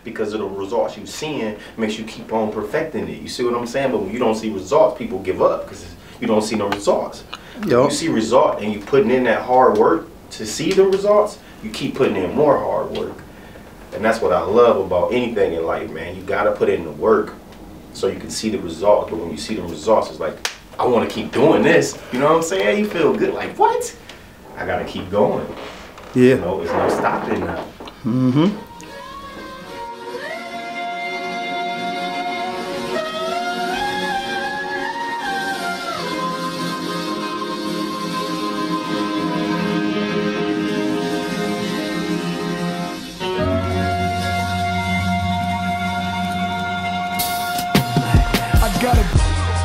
because of the results you're seeing makes you keep on perfecting it. You see what I'm saying? But when you don't see results, people give up because you don't see no results. Yep. You see results and you putting in that hard work to see the results, you keep putting in more hard work. And that's what I love about anything in life, man. You gotta put in the work so you can see the results. But when you see the results, it's like, I want to keep doing this. You know what I'm saying? You feel good. Like, what? I gotta keep going. Yeah. You know, there's no stopping now. Mm-hmm. I gotta.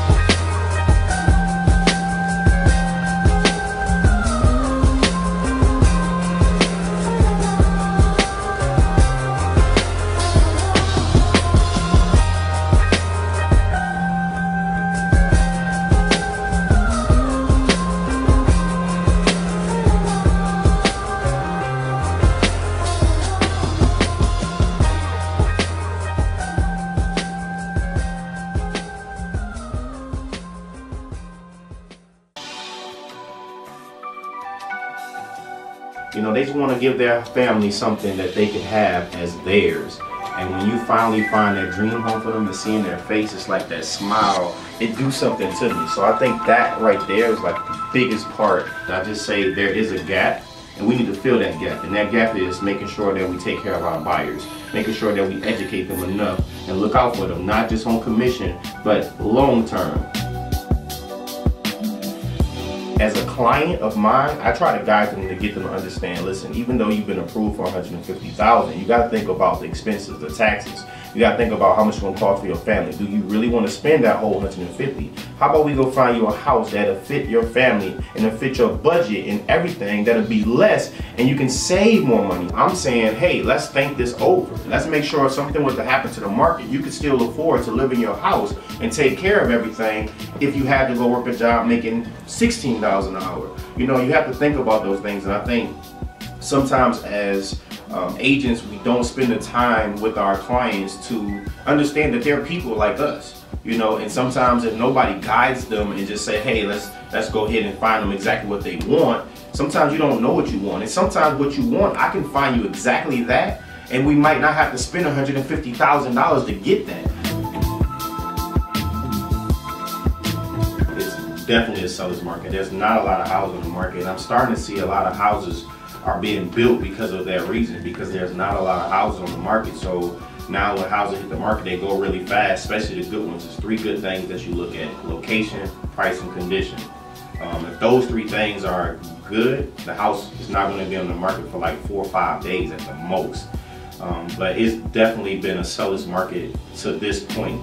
You know, they just want to give their family something that they can have as theirs. And when you finally find that dream home for them and seeing their face, it's like that smile, it do something to me. So I think that right there is like the biggest part. I just say there is a gap and we need to fill that gap. And that gap is making sure that we take care of our buyers, making sure that we educate them enough and look out for them, not just on commission, but long term. As a client of mine, I try to guide them to get them to understand, listen, even though you've been approved for $150,000, you got to think about the expenses, the taxes. You got to think about how much it's going to cost for your family. Do you really want to spend that whole $150,000? How about we go find you a house that'll fit your family and it'll fit your budget and everything, that'll be less and you can save more money? I'm saying, hey, let's think this over. Let's make sure if something was to happen to the market, you can still afford to live in your house and take care of everything if you had to go work a job making $16 an hour. You know, you have to think about those things, and I think sometimes as agents, we don't spend the time with our clients to understand that they're people like us, you know, and sometimes if nobody guides them and just say, hey, let's go ahead and find them exactly what they want, sometimes you don't know what you want, and sometimes what you want, I can find you exactly that, and we might not have to spend $150,000 to get that. It's definitely a seller's market. There's not a lot of houses on the market, and I'm starting to see a lot of houses are being built because of that reason, because there's not a lot of houses on the market. So now when houses hit the market, they go really fast, especially the good ones. There's three good things that you look at: location, price, and condition. If those three things are good, the house is not going to be on the market for like 4 or 5 days at the most. But it's definitely been a seller's market to this point.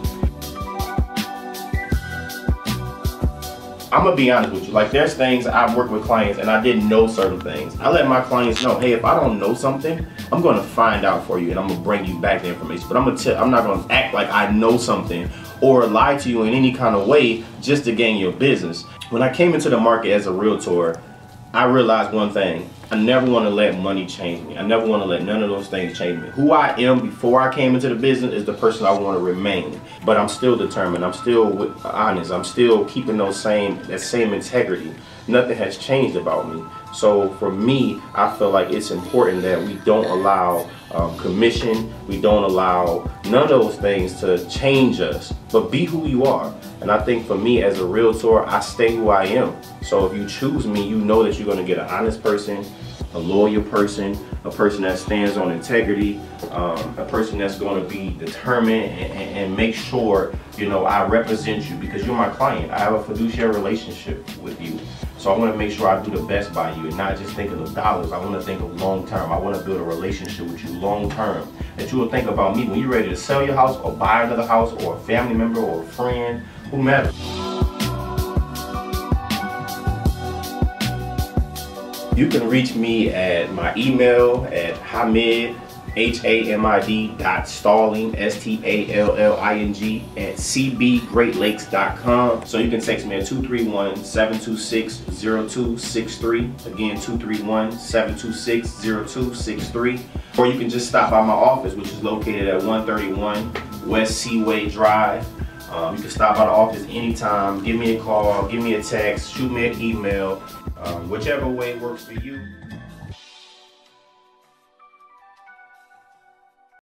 I'm gonna be honest with you, like there's things I've worked with clients and I didn't know certain things. I let my clients know, hey, if I don't know something, I'm gonna find out for you and I'm gonna bring you back the information. But I'm not gonna act like I know something or lie to you in any kind of way just to gain your business. When I came into the market as a realtor, I realized one thing: I never want to let money change me. I never want to let none of those things change me. Who I am before I came into the business is the person I want to remain. But I'm still determined. I'm still honest. I'm still keeping that same integrity. Nothing has changed about me. So for me, I feel like it's important that we don't allow commission. We don't allow none of those things to change us, but be who you are. And I think for me as a realtor, I stay who I am. So if you choose me, you know that you're going to get an honest person, a loyal person, a person that stands on integrity, a person that's going to be determined and make sure, you know, I represent you because you're my client. I have a fiduciary relationship with you. So I want to make sure I do the best by you and not just thinking of dollars. I want to think of long term. I want to build a relationship with you long term. That you will think about me when you're ready to sell your house or buy another house, or a family member or a friend, whomever. You can reach me at my email at Hamid HAMID.stalling, STALLING at CBGreatLakes.com. So you can text me at 231-726-0263. Again, 231-726-0263. Or you can just stop by my office, which is located at 131 West Seaway Drive. You can stop by the office anytime. Give me a call, give me a text, shoot me an email, whichever way works for you.